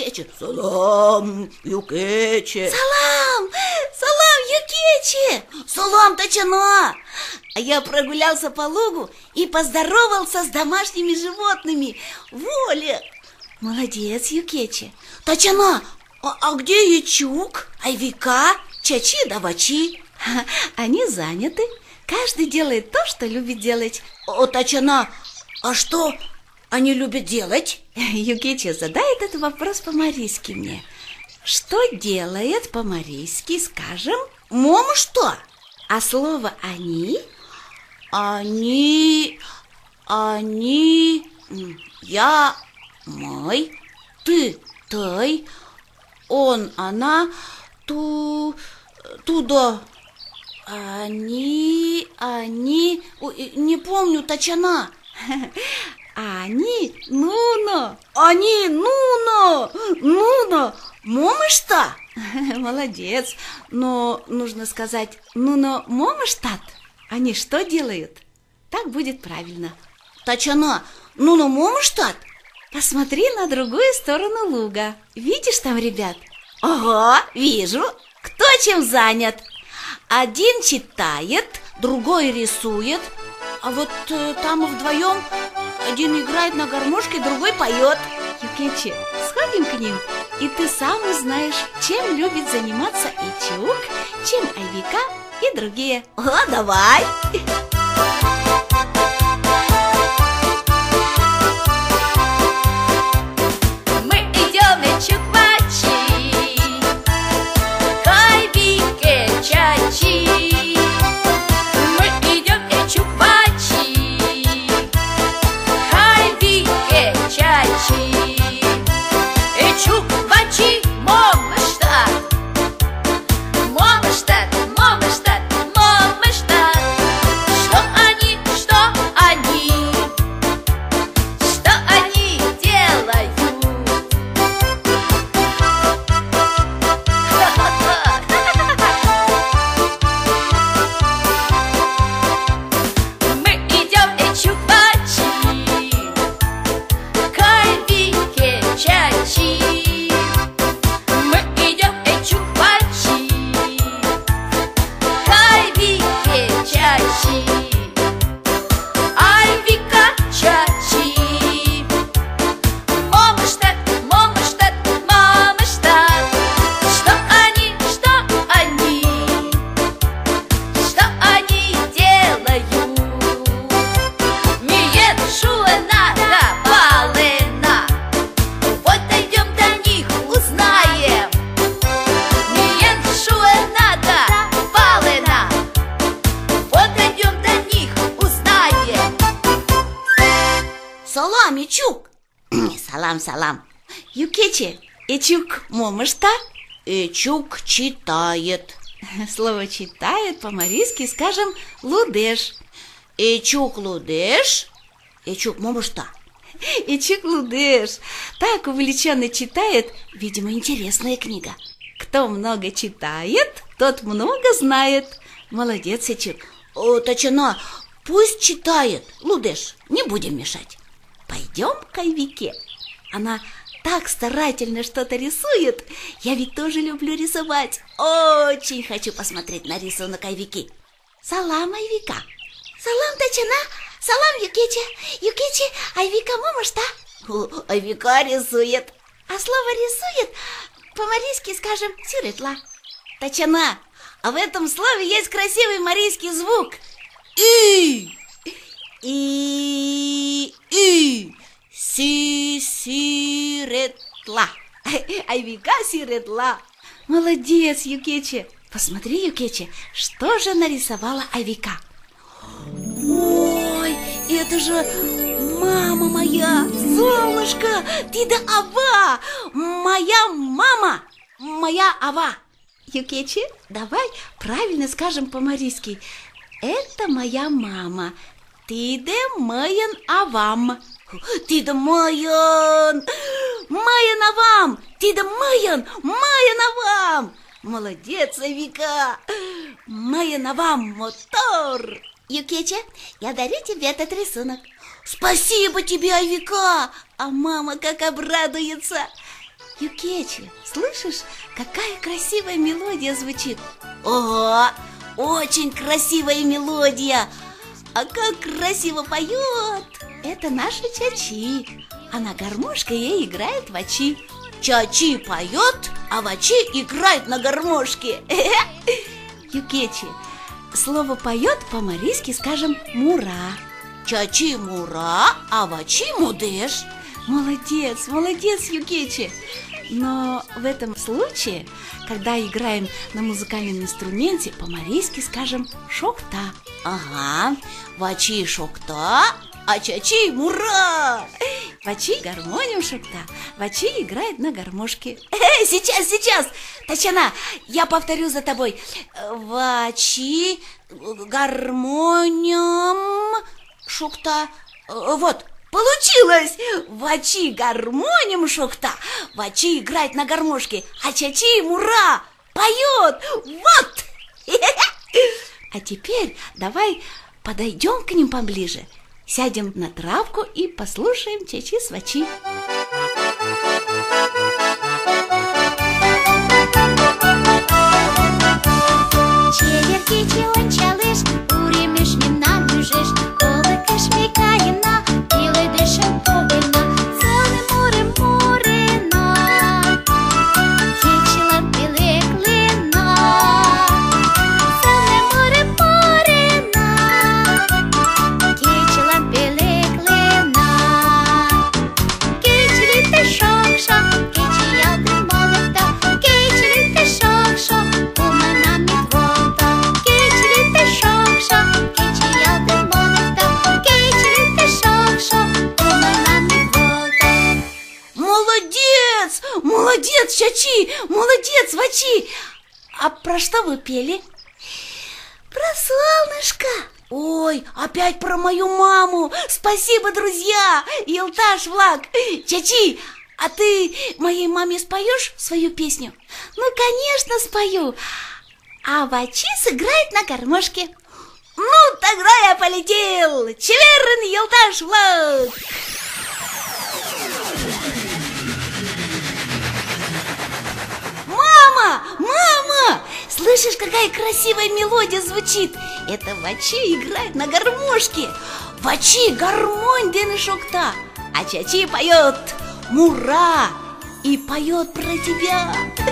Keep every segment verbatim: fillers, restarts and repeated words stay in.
Юкече. Салам, Юкече. Салам, салам, Юкече. Салам, Тачана. А я прогулялся по лугу и поздоровался с домашними животными. Воля. Молодец, Юкече. Тачана, а, а где Ячук, Айвика, Чачи да Вачи? Они заняты. Каждый делает то, что любит делать. О, Тачана, а что они любят делать? Юкече, задай этот вопрос по-марийски мне. Что делает по-марийски, скажем? Мама что? А слово «они»? Они, они, я, мой, ты, тай, он, она, ту, туда. Они, они, ой, не помню, Тачана. Они, Нуно. Они, Нуно, Нуно, Момышта. Молодец, но нужно сказать Нуно Момыштат. Они что делают? Так будет правильно. Тачана, Нуно Момыштат? Посмотри на другую сторону луга. Видишь там ребят? Ага, вижу. Кто чем занят? Один читает, другой рисует, а вот э, там вдвоем один играет на гармошке, другой поет. Юкече, сходим к ним, и ты сам узнаешь, чем любит заниматься Ячук, чем Айвика и другие. О, давай! Мы идем, Ячук, Вачи, к Айвике, Чачи. Мы идем, Ячук, Вачи, к Айвике, Чачи. Ячук, Вачи, Момыштат, Момыштат, Момыштат, Момыштат. Что они, что они, что они делают? Мы идем, Ячук, Вачи, к Айвике, Чачи. Мы идем, Ячук, Вачи, к Айвике, Чачи. Айвика, Чачи. Момыштат, Момыштат, Момыштат. Что они, что они, что они делают? Миет шуэна да балена. Вот дойдем до них, узнаем. Миет шуэна да балена. Вот дойдем до них, узнаем. Салам, Ячук. Салам, салам. Юкече, Ячук Момышта? Ячук читает. Слово «читает» по-марийски скажем «лудеш». Ячук лудеш, Ячук Момышта. Ячук лудеш. Так увлеченно читает, видимо, интересная книга. Кто много читает, тот много знает. Молодец, Ячук. О, Тачана, пусть читает, лудеш, не будем мешать. Пойдем к Айвике. Она так старательно что-то рисует. Я ведь тоже люблю рисовать. Очень хочу посмотреть на рисунок Айвики. Салам, Айвика. Салам, Тачана. Салам, Юкече. Юкече, Айвика Момышта. О, Айвика рисует. А слово «рисует» по-марийски скажем «сиретла». Тачана, а в этом слове есть красивый марийский звук. И, И... и, си, сиретла. Айвика сиретла. Молодец, Юкече. Посмотри, Юкече, что же нарисовала Айвика. Ой, это же мама моя, солнышко, ты да ава, моя мама, моя ава. Юкече, давай правильно скажем по-марийски. Это моя мама. Ты да моен авам. Ты да моен, моен авам, ты да моен, моен авам. Молодец, Айвика, моен авам мотор. Юкече, я дарю тебе этот рисунок. Спасибо тебе, Айвика. А мама как обрадуется. Юкечи, слышишь, какая красивая мелодия звучит? Ого, очень красивая мелодия. А как красиво поет! Это наша Чачи. Она гармошкой ей играет вачи. Чачи поет, а вачи играет на гармошке. Юкечи, слово поет по-марийски скажем мура. Чачи мура, а вачи мудеш. Молодец, молодец, Юкечи. Но в этом случае, когда играем на музыкальном инструменте, по-марийски скажем шокта. Ага, вачи шокта, а чачи мура. Вачи гармониум шокта, вачи играет на гармошке. Э, сейчас, сейчас, Тачана, я повторю за тобой. Вачи гармониум шокта. Вот. Получилось! Вачи гармониум шокта, вачи играет на гармошке, а чачи мура поет! Вот! А теперь давай подойдем к ним поближе, сядем на травку и послушаем чачи с вачи. Чевер-кичи-он чалыш, уремеш мемнан мюжеш, колыкыш мекаена, илой дышем погына, целый море-морена, кечилан пелеклена, целый море-морена, кечилан пелеклена, кечилите шок-шок, кечи ялты молота, кечилите шок-шок, уманами двота, кечилите шок-шок, кечи ялты молота, кечилите шок-шок, уманами двота. Молодец! Молодец, Чачи! Молодец, вачи! А про что вы пели? Про солнышко. Ой, опять про мою маму! Спасибо, друзья! Елташ, Влад! Чачи, а ты моей маме споешь свою песню? Ну, конечно, спою. А вачи сыграет на гармошке. Ну, тогда я полетел! Чеверн, Елташ, Влад! Мама! Мама! Слышишь, какая красивая мелодия звучит? Это вачи играет на гармошке. Вачи гармонь ден шокта, а чачи поет мура и поет про тебя.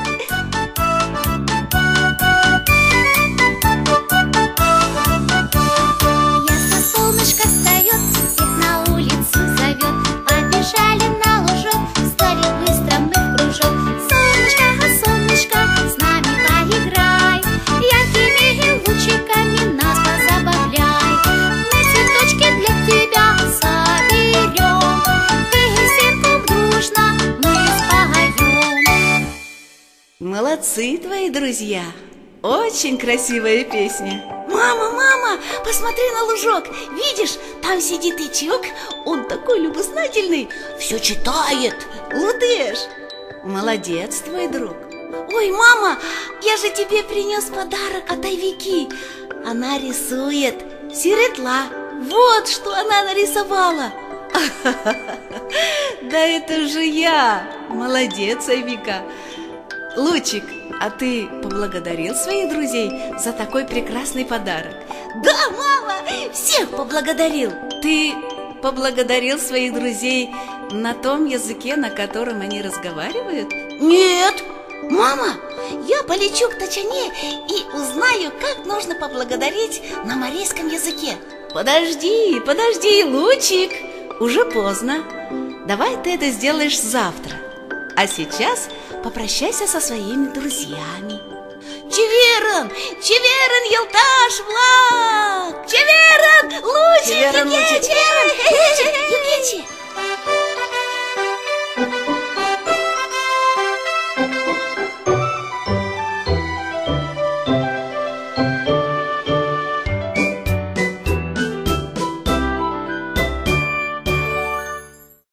Ясно солнышко встает, всех на улицу зовет, побежали на лужок, стали быстро мы в кружок. Солнышко, а солнышко, с нами поиграй, яркими лучиками нас позабавляй. Мы цветочки для тебя соберем, песенку дружно мы споем. Молодцы твои друзья! Очень красивая песня. Мама, мама, посмотри на лужок. Видишь, там сидит Ичок. Он такой любознательный, все читает. Лудеш. Молодец твой друг. Ой, мама, я же тебе принес подарок от Айвики. Она рисует. Сиретла. Вот что она нарисовала. Да это же я. Молодец, Айвика. Лучик, а ты поблагодарил своих друзей за такой прекрасный подарок? Да, мама, всех поблагодарил. Ты поблагодарил своих друзей на том языке, на котором они разговаривают? Нет, мама, я полечу к Тачане и узнаю, как нужно поблагодарить на марийском языке. Подожди, подожди, Лучик, уже поздно. Давай ты это сделаешь завтра. А сейчас попрощайся со своими друзьями. Чеверн! Чеверн, Елташ, Влад! Чеверн! Лучик! Чеверн, Лучик! Юкечи! Юкечи!